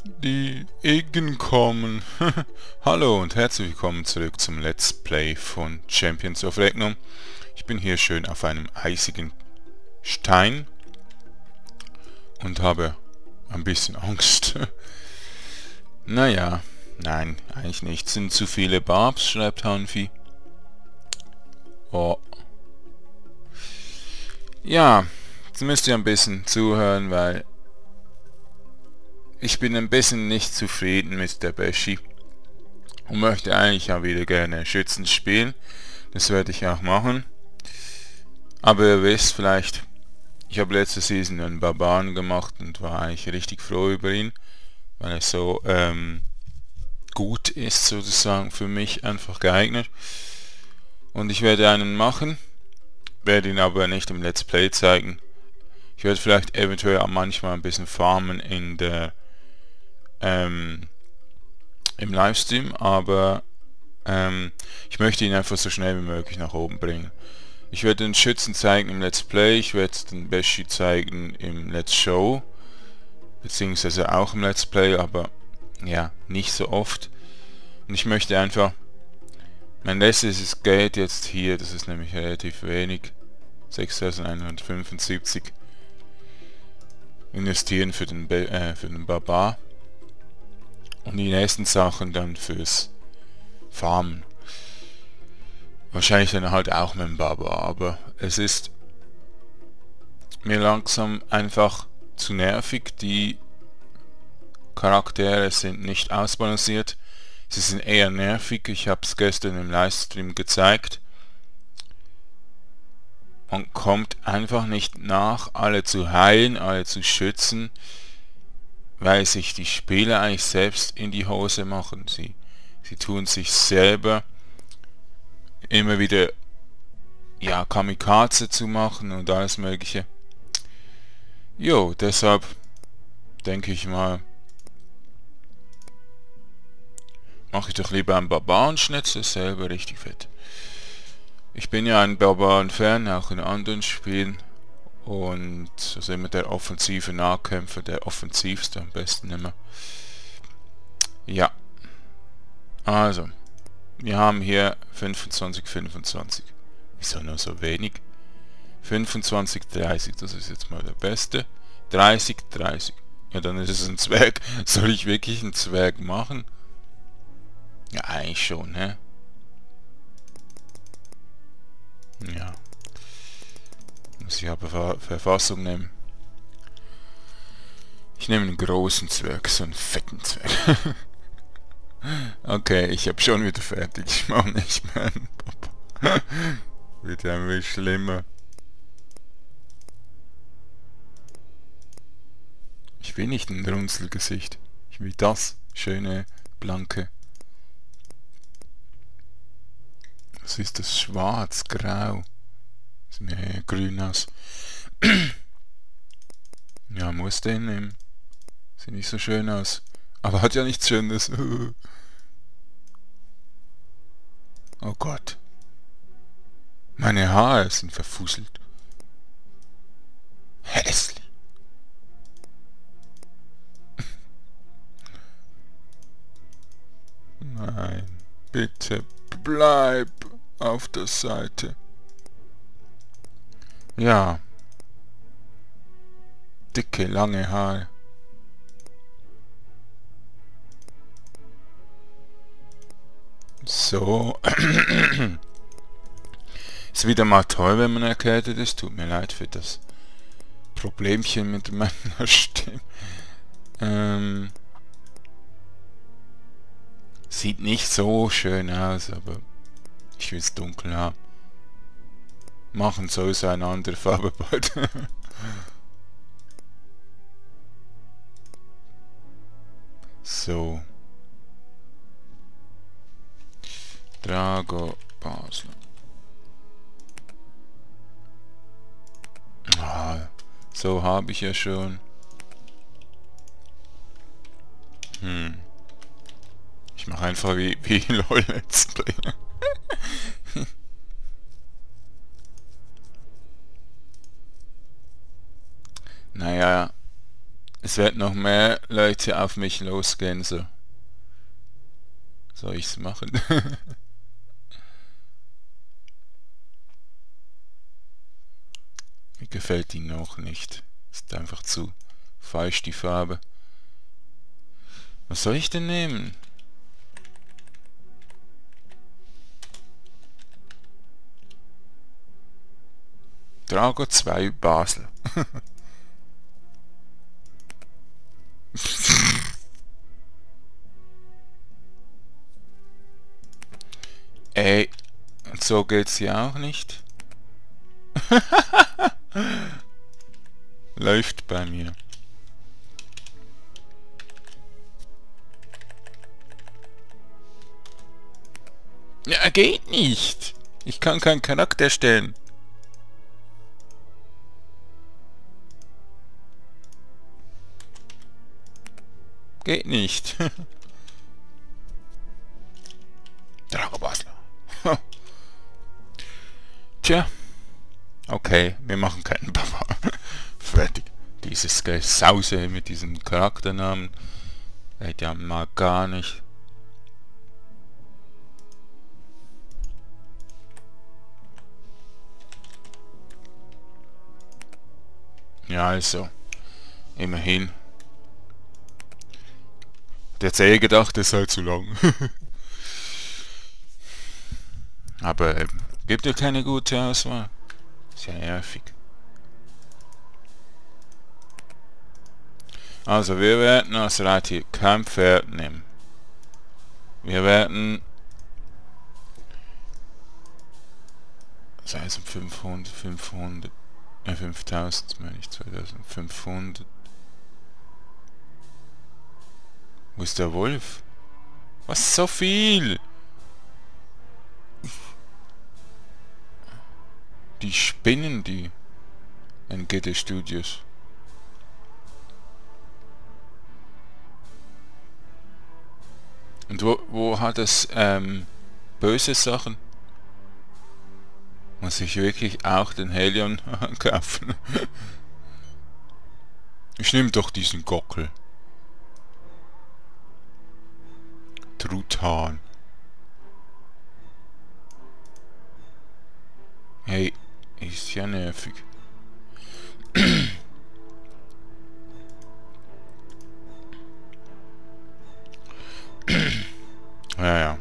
Die Egen kommen. Hallo und herzlich willkommen zurück zum Let's Play von Champions of Regnum. Ich bin hier schön auf einem eisigen Stein und habe ein bisschen Angst. Naja, nein, eigentlich nicht. Sind zu viele Barbs, schreibt Hanfi. Oh. Ja, jetzt müsst ihr ein bisschen zuhören, weil ich bin ein bisschen nicht zufrieden mit der Beshi und möchte eigentlich auch wieder gerne Schützen spielen. Das werde ich auch machen. Aber ihr wisst vielleicht, ich habe letzte Season einen Barbaren gemacht und war eigentlich richtig froh über ihn, weil er so gut ist, sozusagen für mich einfach geeignet. Und ich werde einen machen, werde ihn aber nicht im Let's Play zeigen. Ich werde vielleicht eventuell auch manchmal ein bisschen farmen in der im Livestream, aber ich möchte ihn einfach so schnell wie möglich nach oben bringen. Ich werde den Schützen zeigen im Let's Play, ich werde den Beshi zeigen im Let's Show, beziehungsweise auch im Let's Play, aber ja, nicht so oft. Und ich möchte einfach mein letztes Geld jetzt hier, das ist nämlich relativ wenig, 6.175, investieren für den Barbar. Und die nächsten Sachen dann fürs Farmen. Wahrscheinlich dann halt auch mit dem Barbar, aber es ist mir langsam einfach zu nervig. Die Charaktere sind nicht ausbalanciert. Sie sind eher nervig. Ich habe es gestern im Livestream gezeigt. Man kommt einfach nicht nach, alle zu heilen, alle zu schützen, weil sich die Spieler eigentlich selbst in die Hose machen. Sie tun sich selber immer wieder ja Kamikaze zu machen und alles mögliche. Jo, deshalb denke ich mal, mache ich doch lieber einen Barbarenschnitzel selber richtig fett. Ich bin ja ein Barbaren-Fan, auch in anderen Spielen. Und also immer der offensive Nahkämpfer, der offensivste am besten immer. Ja. Also. Wir haben hier 25, 25. Wieso nur so wenig? 25, 30. Das ist jetzt mal der beste. 30, 30. Ja, dann ist es ein Zwerg. Soll ich wirklich einen Zwerg machen? Ja, eigentlich schon, hä? Ja. Muss ich aber Verfassung nehmen. Ich nehme einen großen Zwerg, so einen fetten Zwerg. Okay, ich habe schon wieder fertig. Ich mache nicht mehr einen Papa. Wird ja ein bisschen schlimmer. Ich will nicht ein Runzelgesicht. Ich will das schöne, blanke. Was ist das? Schwarz, grau. Sieht mir eher grün aus. Ja, muss den nehmen. Sieht nicht so schön aus. Aber hat ja nichts Schönes. Oh Gott. Meine Haare sind verfusselt. Hässlich. Nein. Bitte bleib auf der Seite. Ja. Dicke, lange Haare. So. Ist wieder mal toll, wenn man erkältet ist. Tut mir leid für das Problemchen mit meiner Stimme. Sieht nicht so schön aus, aber ich will es dunkel haben. Machen soll es eine andere Farbe bald. So. Drago Basel. Ah, so habe ich ja schon. Ich mache einfach wie LOL Let's Play. Naja, Es werden noch mehr Leute auf mich losgehen, so. Soll ich's machen? Mir gefällt die noch nicht. Ist einfach zu falsch, die Farbe. Was soll ich denn nehmen? Drago 2 Basel. Ey, und so geht's hier auch nicht. Läuft bei mir. Ja, geht nicht. Ich kann keinen Charakter stellen. Geht nicht. Drago Basler. Tja. Okay, wir machen keinen Papa. Fertig. Dieses Gesause mit diesem Charakternamen. Geht ja mal gar nicht. Ja, also. Immerhin. Der Zäh gedacht, ist halt zu lang. Aber gibt ja keine gute Auswahl. Ist ja nervig. Also wir werden als Reiter kein Pferd nehmen. Wir werden... Sei es 500, 5000, meine ich, 2500. Wo ist der Wolf? Was, so viel? Die spinnen, die NGD Studios. Und wo hat es böse Sachen? Muss ich wirklich auch den Helion kaufen? Ich nehme doch diesen Gockel. Truthahn. Hey, ist ja nervig. Ja.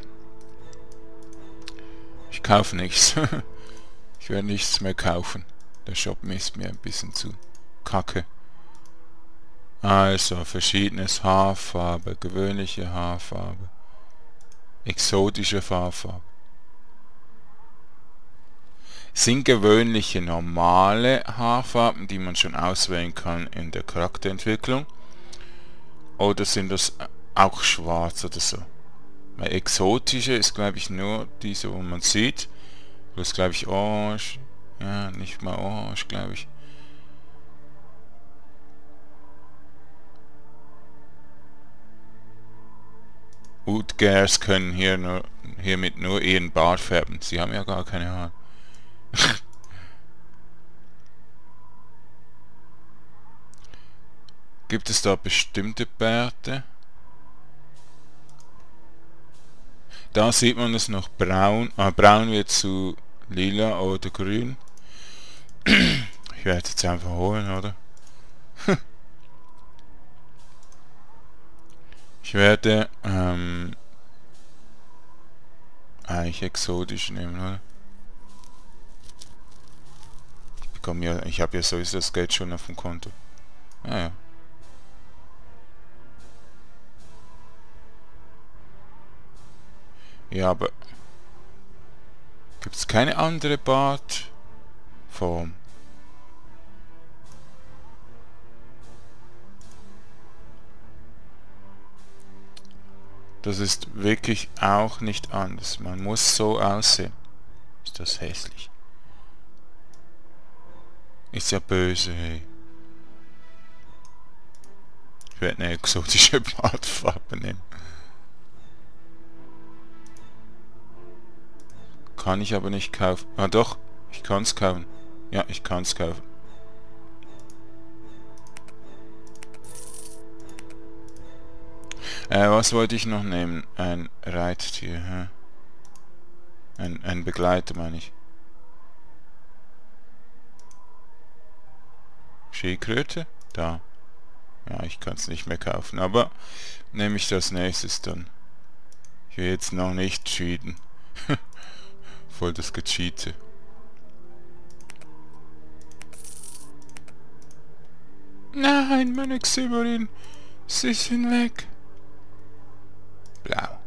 Ich kaufe nichts. Ich werde nichts mehr kaufen. Der Shop ist mir ein bisschen zu kacke. Also, verschiedenes Haarfarbe, gewöhnliche Haarfarbe, exotische Haarfarbe. Sind gewöhnliche normale Haarfarben, die man schon auswählen kann in der Charakterentwicklung? Oder sind das auch schwarz oder so? Weil exotische ist, glaube ich, nur diese, wo man sieht. Plus, glaube ich, orange. Ja, nicht mal orange, glaube ich. Utgers können hiermit nur ihren Bart färben. Sie haben ja gar keine Haare. Gibt es da bestimmte Bärte? Da sieht man es noch braun. Braun wird zu lila oder grün. Ich werde jetzt einfach holen, oder? Ich werde eigentlich exotisch nehmen, oder? Ich habe ja sowieso das Geld schon auf dem Konto. Ja. Ja, aber gibt es keine andere Bartform? Das ist wirklich auch nicht anders. Man muss so aussehen. Ist das hässlich? Ist ja böse, hey. Ich werde eine exotische Bartfarbe nehmen. Kann ich aber nicht kaufen. Ah doch, ich kann es kaufen. Ja, ich kann es kaufen. Was wollte ich noch nehmen? Ein Reittier, hä? Ein Begleiter, meine ich. Schildkröte? Da. Ja, ich kann es nicht mehr kaufen, aber nehme ich das nächstes dann. Ich will jetzt noch nicht cheaten. Voll das Gecheate. Nein, meine Xyberin, sie sind weg. Blau.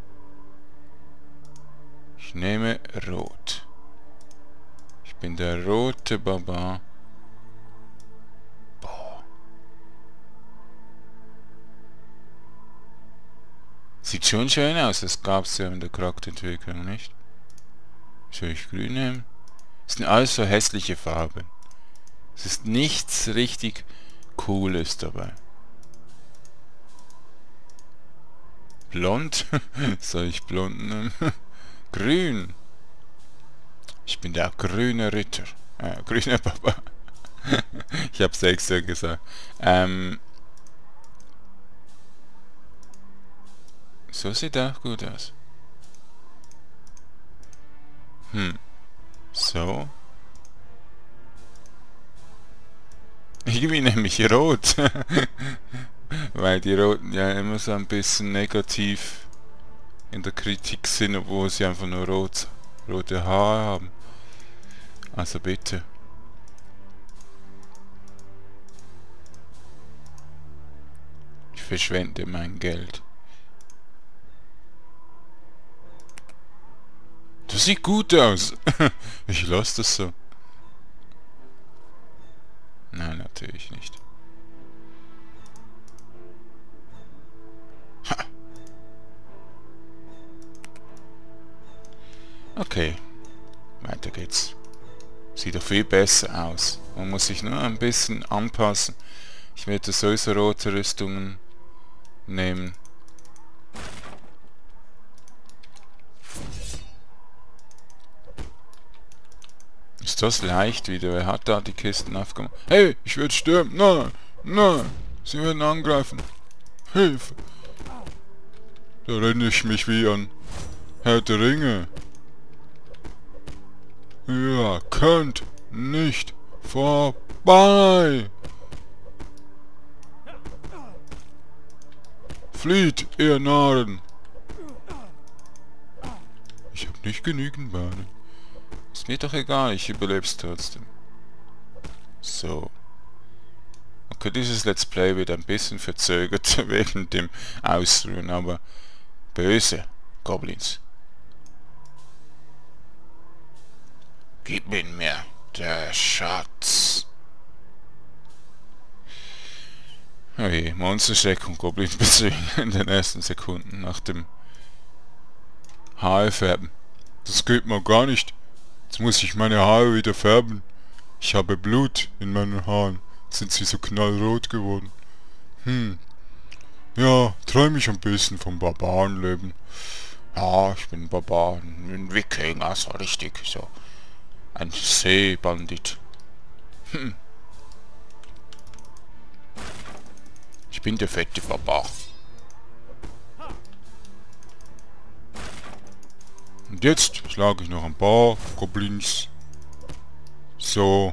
Ich nehme Rot. Ich bin der rote Barbar. Boah. Sieht schon schön aus, das gab es ja in der Charakterentwicklung, nicht? Soll ich grün nehmen? Das sind alles so hässliche Farben. Es ist nichts richtig Cooles dabei. Blond? Soll ich blond nehmen? Grün. Ich bin der grüne Ritter. Grüne Papa. Ich hab's extra gesagt. So sieht auch gut aus. So. Irgendwie nämlich rot. Weil die Roten ja immer so ein bisschen negativ in der Kritik sind, obwohl sie einfach nur rote Haare haben. Also bitte. Ich verschwende mein Geld. Das sieht gut aus. Ich lasse das so. Nein, natürlich nicht. Ha. Okay. Weiter geht's. Sieht doch viel besser aus. Man muss sich nur ein bisschen anpassen. Ich werde sowieso rote Rüstungen nehmen. Ist das leicht wieder? Wer hat da die Kisten aufgemacht? Hey, ich werde sterben! Nein! Nein! Sie werden angreifen! Hilfe! Da renne ich mich wie an Herr der Ringe. Ihr könnt nicht vorbei! Flieht, ihr Narren! Ich habe nicht genügend Bahnen. Ist mir doch egal, ich überleb's trotzdem. So. Okay, dieses Let's Play wird ein bisschen verzögert wegen dem Ausruhen, aber böse Goblins. Gib ihn mir, der Schatz. Oh je, Monsterschreck und Goblin besiegen in den ersten Sekunden nach dem Haare färben. Das geht mal gar nicht. Jetzt muss ich meine Haare wieder färben. Ich habe Blut in meinen Haaren. Sind sie so knallrot geworden. Ja, träume ich ein bisschen vom Barbarenleben. Ja, ich bin Barbar, ein Wikinger, so richtig, so. Ein Seebandit. Ich bin der fette Barbar. Und jetzt schlage ich noch ein paar Goblins. So.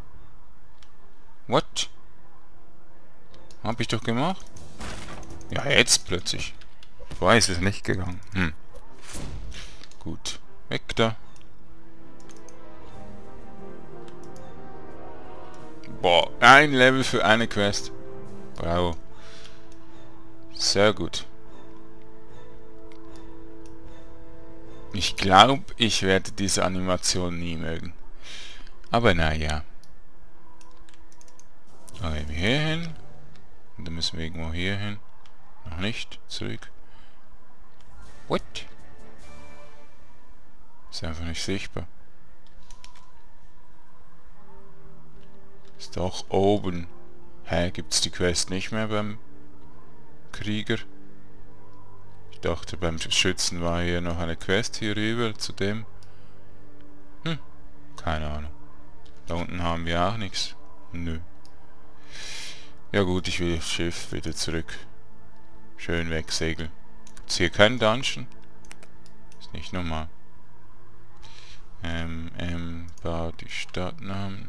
What? Hab ich doch gemacht? Ja, jetzt plötzlich. Vorher ist es nicht gegangen. Gut. Weg da. Boah, ein Level für eine Quest. Bravo. Sehr gut. Ich glaube, ich werde diese Animation nie mögen. Aber naja. Okay, hier hin. Und dann müssen wir irgendwo hier hin. Noch nicht. Zurück. What? Ist einfach nicht sichtbar. Ist doch oben. Hä, gibt's die Quest nicht mehr beim Krieger? Ich dachte, beim Schützen war hier noch eine Quest hier rüber zu dem. Keine Ahnung. Da unten haben wir auch nichts. Nö. Ja gut, ich will das Schiff wieder zurück. Schön wegsegeln. Gibt's hier keinen Dungeon? Ist nicht normal. War die Stadtnamen.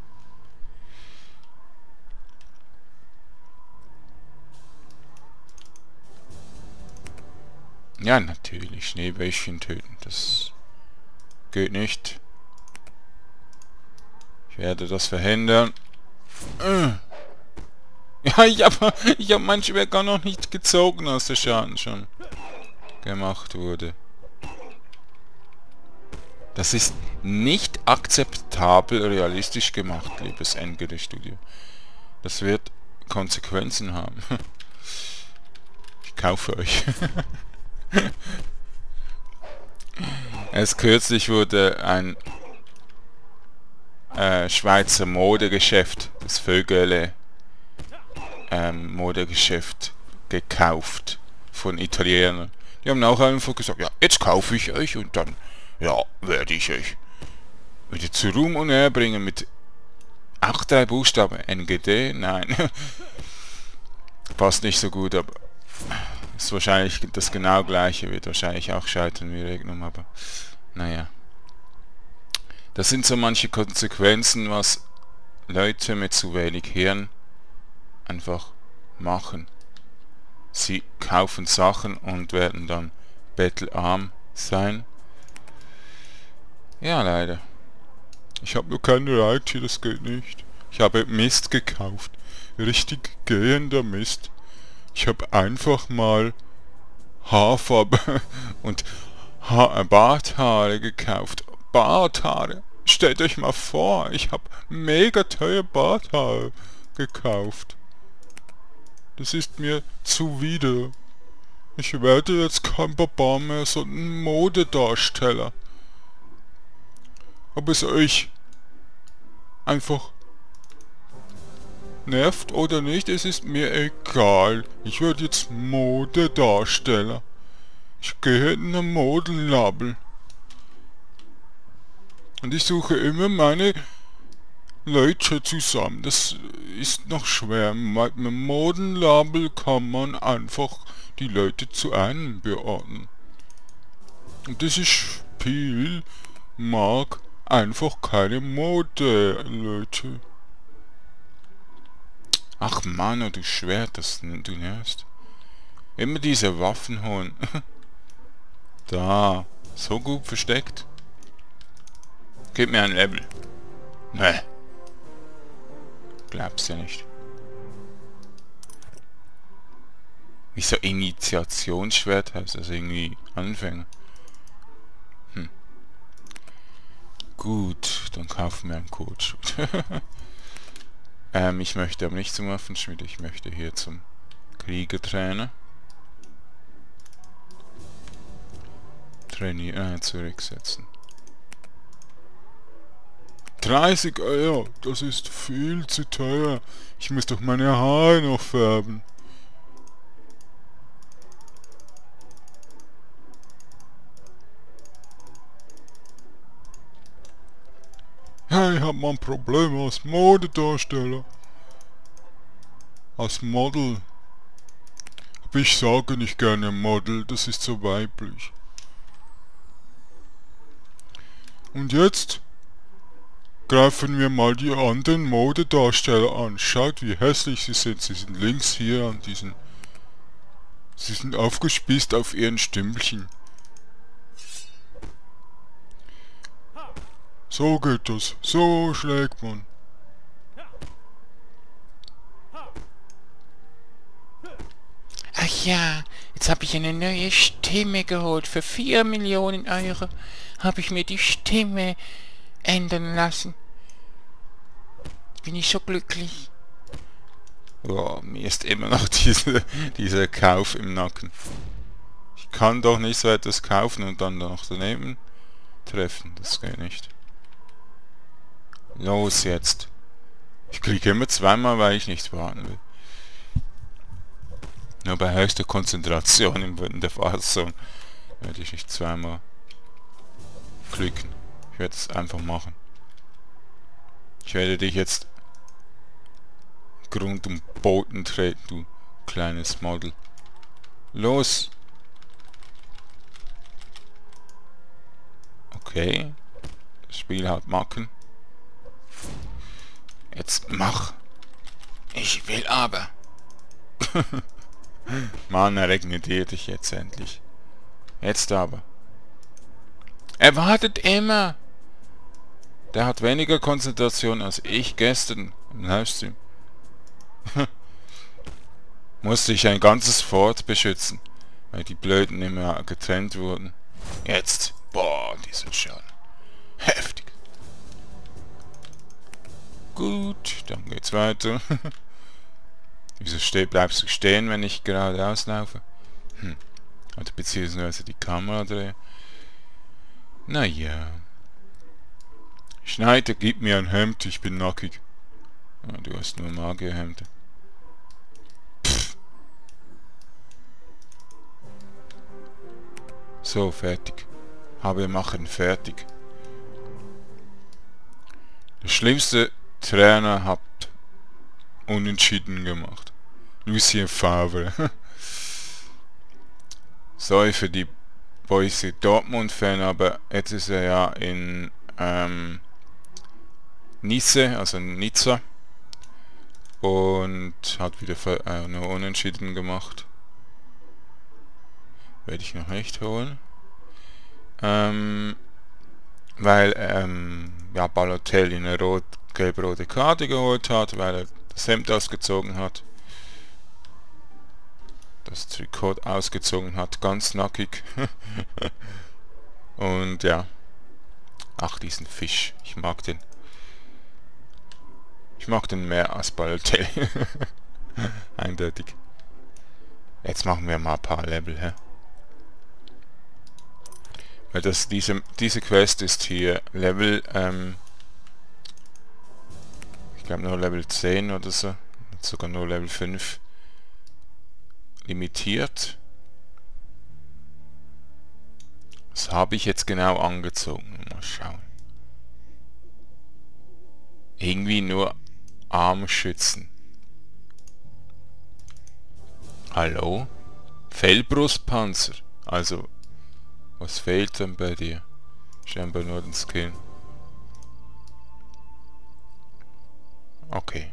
Ja, natürlich. Schneebällchen töten. Das geht nicht. Ich werde das verhindern. Ja, ich hab mein Schwert gar noch nicht gezogen, als der Schaden schon gemacht wurde. Das ist nicht akzeptabel realistisch gemacht, liebes NGD Studio. Das wird Konsequenzen haben. Ich kaufe euch. Erst kürzlich wurde ein Schweizer Modegeschäft, das Vögele Modegeschäft, gekauft von Italienern. Die haben auch einfach gesagt, ja, jetzt kaufe ich euch und dann, ja, werde ich euch wieder zu Ruhm und Ehre bringen mit auch 3 Buchstaben. NGD, nein. Passt nicht so gut, aber ist wahrscheinlich das genau gleiche, wird wahrscheinlich auch scheitern wie Regnum, aber naja. Das sind so manche Konsequenzen, was Leute mit zu wenig Hirn einfach machen. Sie kaufen Sachen und werden dann bettelarm sein. Ja, leider. Ich habe nur keine Reite, das geht nicht. Ich habe Mist gekauft. Richtig gehender Mist. Ich habe einfach mal Haarfarbe und Barthaare gekauft. Barthaare. Stellt euch mal vor, ich habe mega teure Barthaare gekauft. Das ist mir zuwider. Ich werde jetzt kein Barbar mehr, sondern ein Modedarsteller. Ob es euch einfach nervt oder nicht, es ist mir egal. Ich werde jetzt Modedarsteller. Ich gehe in ein Modelabel. Und ich suche immer meine Leute zusammen. Das ist noch schwer. Mit einem Modelabel kann man einfach die Leute zu einem beordnen. Und dieses Spiel mag einfach keine Mode-Leute. Ach Mann, du Schwert, das du nervst. Immer diese Waffen holen. Da, so gut versteckt. Gib mir ein Level. Ne. Glaub's ja nicht. Wieso Initiationsschwert heißt das irgendwie Anfänger? Gut, dann kaufen wir einen Codeschut. Ich möchte aber nicht zum Waffenschmied, ich möchte hier zum Kriegertrainer. Trainieren, zurücksetzen. 30 Eier, das ist viel zu teuer. Ich muss doch meine Haare noch färben. Ja, ich hab mal ein Problem als Modedarsteller. Als Model. Aber ich sage nicht gerne Model, das ist so weiblich. Und jetzt greifen wir mal die anderen Modedarsteller an. Schaut, wie hässlich sie sind. Sie sind links hier an diesen... Sie sind aufgespießt auf ihren Stümpelchen. So geht das. So schlägt man. Ach ja, jetzt habe ich eine neue Stimme geholt. Für 4 Millionen Euro habe ich mir die Stimme ändern lassen. Bin ich so glücklich. Ja, mir ist immer noch dieser Kauf im Nacken. Ich kann doch nicht so etwas kaufen und dann noch daneben treffen. Das geht nicht. Los jetzt. Ich klicke immer zweimal, weil ich nicht warten will. Nur bei höchster Konzentration in der Fassung werde ich nicht zweimal klicken. Ich werde es einfach machen. Ich werde dich jetzt Grund und Boden treten, du kleines Model. Los! Okay. Das Spiel hat Macken. Jetzt mach! Ich will aber. Mann, er ignoriert dich jetzt endlich. Jetzt aber. Er wartet immer! Der hat weniger Konzentration als ich gestern im Livestream. Musste ich ein ganzes Fort beschützen, weil die Blöden immer getrennt wurden. Jetzt. Boah, dieser Schaden. Heftig. Gut, dann geht's weiter. Wieso bleibst du stehen, wenn ich geradeaus laufe? Oder beziehungsweise die Kamera drehe. Naja. Schneider, gib mir ein Hemd, ich bin nackig. Ah, du hast nur Magierhemde. So, fertig. Habe machen fertig. Der schlimmste Trainer hat unentschieden gemacht. Lucien Favre. Sorry für die Borussia Dortmund-Fan, aber jetzt ist er ja in Nice, also Nizza, und hat wieder nur unentschieden gemacht. Werde ich noch nicht holen. Weil ja, Balotelli eine gelb-rote Karte geholt hat, weil er das Hemd ausgezogen hat. Das Trikot ausgezogen hat, ganz nackig. Und ja. Ach, diesen Fisch. Ich mag den. Ich mag den mehr als Balotelli. Eindeutig. Jetzt machen wir mal ein paar Level, hä? Weil diese Quest ist hier Level, ich glaube nur Level 10 oder so, sogar nur Level 5 limitiert. Was habe ich jetzt genau angezogen? Mal schauen. Irgendwie nur Armschützen. Hallo? Fellbrustpanzer. Also, was fehlt denn bei dir? Scheinbar nur den Skin. Okay.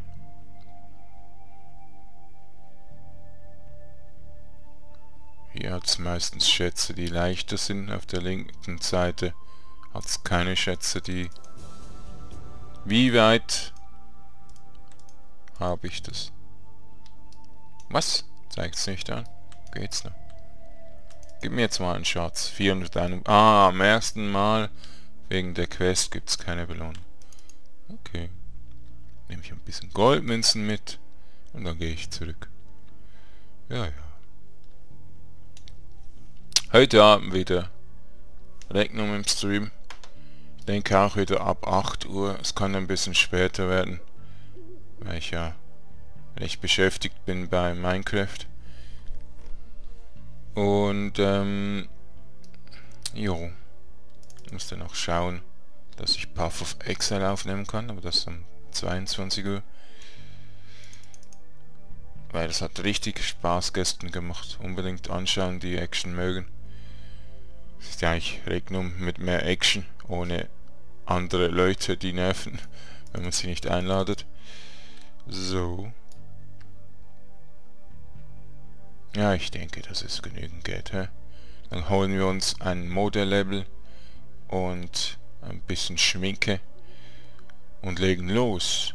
Hier hat es meistens Schätze, die leichter sind. Auf der linken Seite hat es keine Schätze, die... Wie weit habe ich das? Was? Zeigt es nicht an? Geht's noch? Gib mir jetzt mal einen Schatz. 401. Ah, am ersten Mal wegen der Quest gibt es keine Belohnung. Okay. Nehme ich ein bisschen Goldmünzen mit und dann gehe ich zurück. Ja, ja. Heute Abend wieder Regnum im Stream. Ich denke auch wieder ab 8 Uhr. Es kann ein bisschen später werden, weil ich ja recht beschäftigt bin bei Minecraft. Und jo, muss dann auch schauen, dass ich Path of Exile aufnehmen kann, aber das um 22 Uhr. Weil das hat richtig Spaß gestern gemacht. Unbedingt anschauen, die Action mögen. Es ist ja eigentlich Regnum mit mehr Action, ohne andere Leute, die nerven, wenn man sie nicht einladet. So. Ja, ich denke, das ist genügend Geld, hä? Dann holen wir uns ein Modelevel und ein bisschen Schminke und legen los.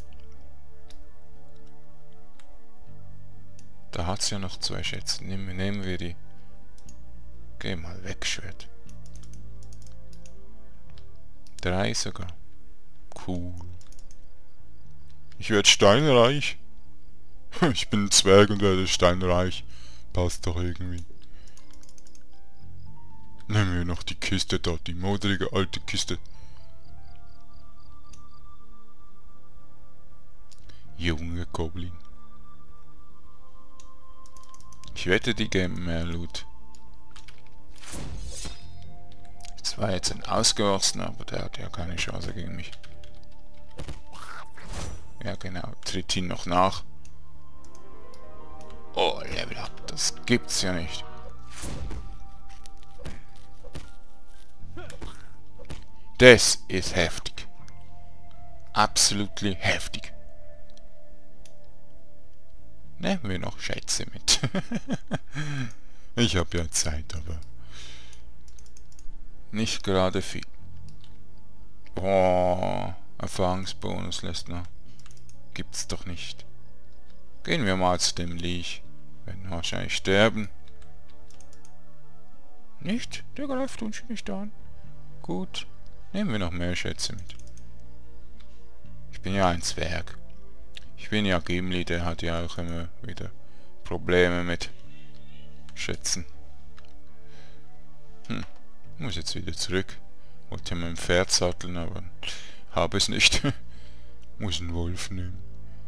Da hat es ja noch 2 Schätze. Nehmen wir die. Geh mal weg, Schwert. 3 sogar. Cool. Ich werde steinreich. Ich bin ein Zwerg und werde steinreich. Passt doch irgendwie. Nehmen wir noch die Kiste dort, die modrige alte Kiste. Junge Goblin. Ich wette, die geben mehr Loot. Das war jetzt ein Ausgewachsener, aber der hat ja keine Chance gegen mich. Ja genau, tritt ihn noch nach. Oh, Level Up. Das gibt's ja nicht. Das ist heftig. Absolut heftig. Nehmen wir noch Schätze mit. Ich habe ja Zeit, aber nicht gerade viel. Boah, Erfahrungsbonus lässt noch. Gibt's doch nicht. Gehen wir mal zu dem Leech. Werden wahrscheinlich sterben. Nicht? Der greift uns nicht an. Gut. Nehmen wir noch mehr Schätze mit. Ich bin ja ein Zwerg. Ich bin ja Gimli, der hat ja auch immer wieder Probleme mit Schätzen. Muss jetzt wieder zurück. Wollte ja mit dem Pferd satteln, aber habe es nicht. Muss einen Wolf nehmen.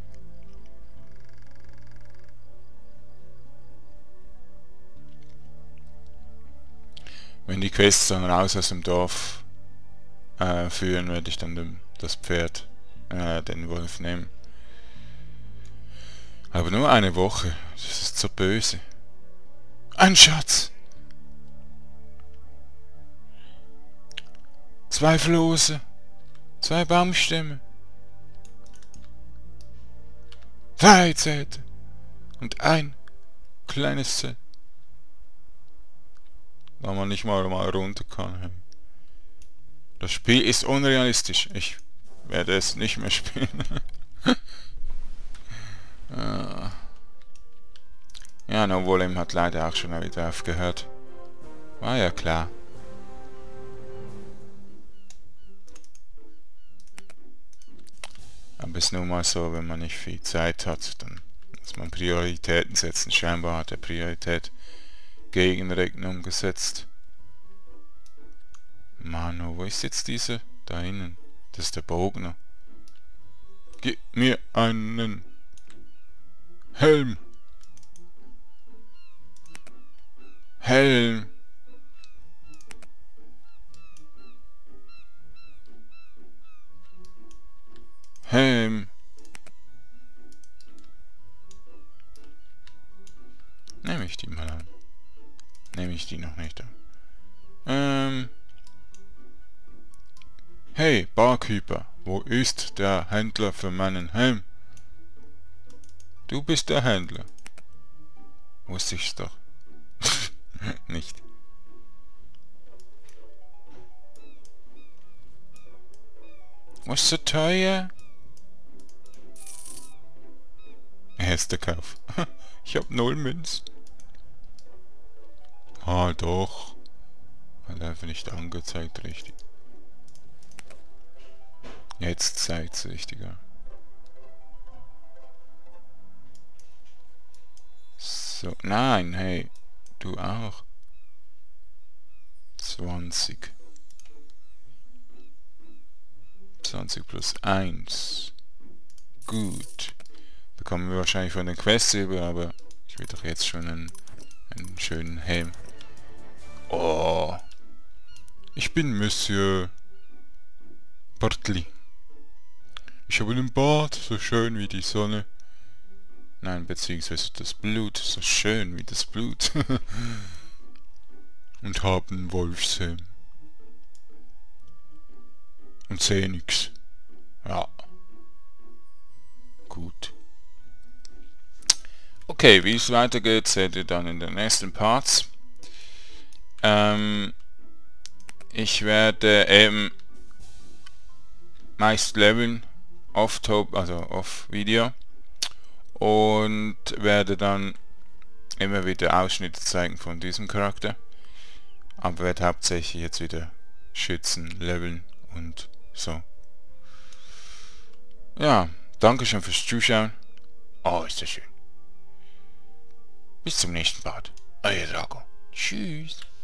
Wenn die Quests dann raus aus dem Dorf führen, werde ich dann das Pferd, den Wolf nehmen. Aber nur eine Woche. Das ist so böse. Ein Schatz! 2 Flosse. 2 Baumstämme. 3 Zelte. Und ein kleines Zelt. Da man nicht mal runter kann. Hey. Das Spiel ist unrealistisch. Ich werde es nicht mehr spielen. Ja, Novolem hat leider auch schon wieder aufgehört. War ja klar. Aber es ist nun mal so, wenn man nicht viel Zeit hat, dann muss man Prioritäten setzen. Scheinbar hat er Priorität Gegenrechnung gesetzt. Mano, wo ist jetzt diese? Da innen. Das ist der Bogner. Gib mir einen Helm. Helm. Helm. Nehme ich die mal an. Nehme ich die noch nicht an. Hey, Barkeeper, wo ist der Händler für meinen Helm? Du bist der Händler. Wusste ich's doch. Nicht. Was so teuer? Erster Kauf. Ich hab 0 Münz. Ah, doch. Hat einfach nicht angezeigt, richtig. Jetzt zeigt's richtiger. So, nein, hey. Du auch. 20. 20 plus 1. Gut. Bekommen wir wahrscheinlich von den Quests über, aber ich will doch jetzt schon einen schönen Helm. Oh. Ich bin Monsieur Bartley. Ich habe einen Bart, so schön wie die Sonne. Nein, beziehungsweise das Blut, so schön wie das Blut. Und habe einen Wolfshelm. Und sehe nix. Ja. Gut. Okay, wie es weitergeht, seht ihr dann in den nächsten Parts. Ich werde eben meist leveln, off-Video, und werde dann immer wieder Ausschnitte zeigen von diesem Charakter, aber werde hauptsächlich jetzt wieder schützen, leveln und so. Ja, danke schön fürs Zuschauen. Oh, ist das schön. Bis zum nächsten Part. Euer Drago. Tschüss.